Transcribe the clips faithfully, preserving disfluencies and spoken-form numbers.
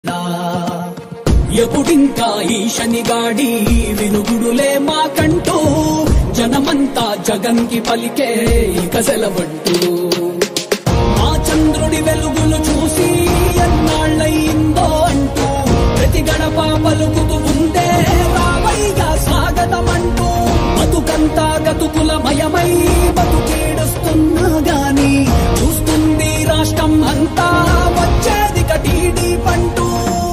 ఎప్పుడింకా ఈ శనిగాడి వినుగుడులే మాకంటూ జనమంతా జగన్కి పలికే ఇక సెలవంటూ మా చంద్రుడి వెలుగులు చూసి ఎన్నాళ్ళయిందో అంటూ ప్రతి గడప పలుకుతూ ఉందే రావయ్యా స్వాగతమంటూ బతుకంతా గతుకుల మయమై బతుకీడుస్తున్నా గాని చూస్తుంది రాష్ట్రం అంతా వచ్చేది కటీడీ పంటూ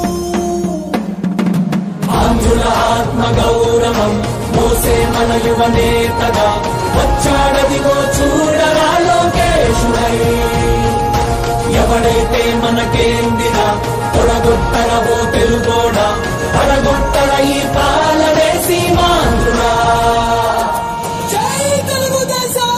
ఆంధ్రుల ఆత్మ గౌరవం మోసే మన యువ నేతగా వచ్చాడదిగో చూడరా లోకేశుడై ఎవడైతే మనకేందిరా తొడగొట్టడవో తెలుగోడా పడగొట్టడ ఈ పాలనే సీమాంధ్రుడా. జై తెలుగుదేశం.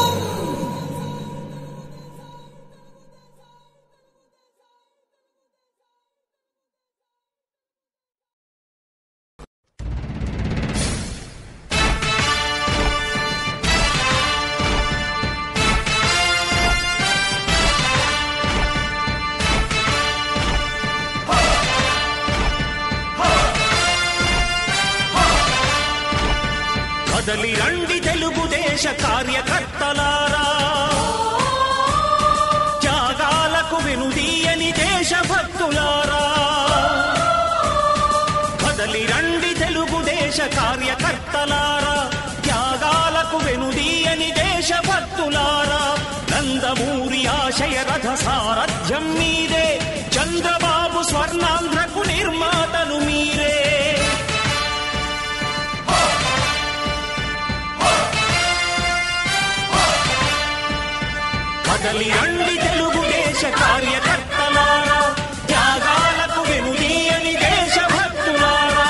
కదలి రండి తెలుగుదేశ కార్యకర్తలారా, త్యాగాలకు వెనుదీయని దేశభక్తులారా. కదలి రండి తెలుగుదేశ కార్యకర్తలారా, త్యాగాలకు వెనుదీయని దేశభక్తులారా. నందమూరి ఆశయ రథ సారథ్యం మీరే, చంద్రబాబు స్వర్ణాంధ్రకు నిర్మాతలు మీరే. కదలి రండి తెలుగుదేశ కార్యకర్తలారా, త్యాగాలకు వెనుదీయని దేశభక్తులారా.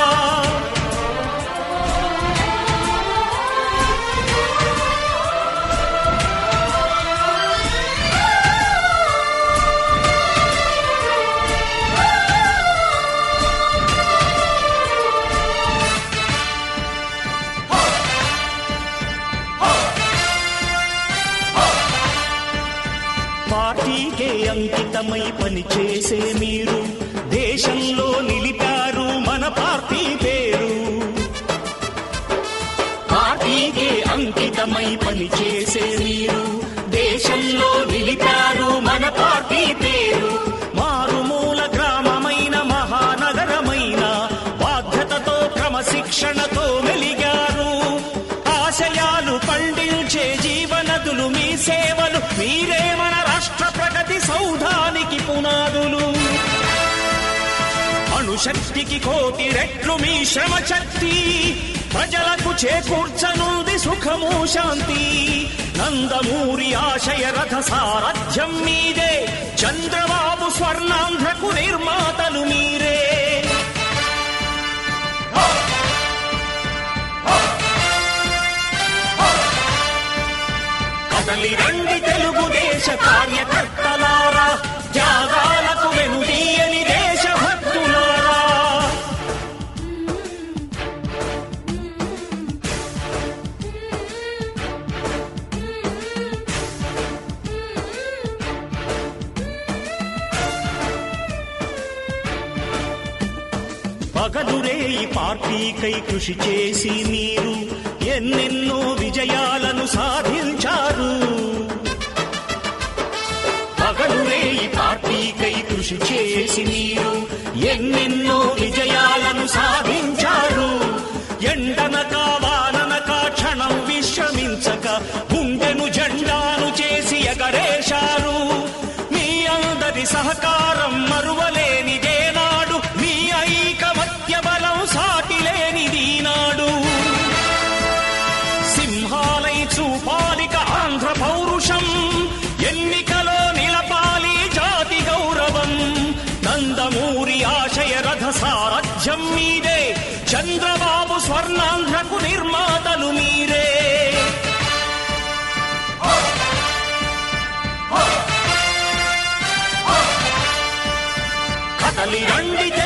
పార్టీకే అంకితమై పనిచేసే మీరు దేశంలో నిలిపారు మన పార్టీ పేరు. పార్టీకే అంకితమై పనిచేసే మీరు దేశంలో నిలిపారు మన పార్టీ పేరు. మారుమూల గ్రామమైన మహానగరమైన బాధ్యతతో క్రమశిక్షణతో మెలిగారు. ఆశయాలు పండించే జీవనదులు మీ సేవలు, మీరే మన రాష్ట్ర ప్రగతి సౌధానికి పునాదులు. అణుశక్తికి కోటి రెట్లు మీ శ్రమ శక్తి, ప్రజలకు చేకూర్చనుంది సుఖము శాంతి. నందమూరి ఆశయ రథ సారథ్యం మీదే, చంద్రబాబు స్వర్ణాంధ్రకు నిర్మాతలు మీరే. కదలి రండి తెలుగుదేశ కార్యకర్తలారా, త్యాగాలకు వెనుదీయని దేశభక్తులారా. పగలురే ఈ పార్టీకై కృషి చేసి మీరు ఎన్నెన్నో విజయాలను సాధించారు. పగలురే ఈ పార్టీకై కృషి చేసి మీరు ఎన్నెన్నో విజయాలను సాధించారు. ఎండనక వాననక క్షణం విశ్రమించక గుండెను జెండాను చేసి ఎగరేశారు. మీ అందరి సహకారం మరువలేనిదే నాడు, మీ ఐకమత్య బలం సాటిలేనిది నాడు. సింహాలై చూపాలిక ఆంధ్ర పౌరుషం, ఎన్నికలో నిలపాలి జాతి గౌరవం. నందమూరి ఆశయ రథ సారథ్యం మీదే, చంద్రబాబు స్వర్ణాంధ్రకు నిర్మాతలు మీరే. కదలి రండి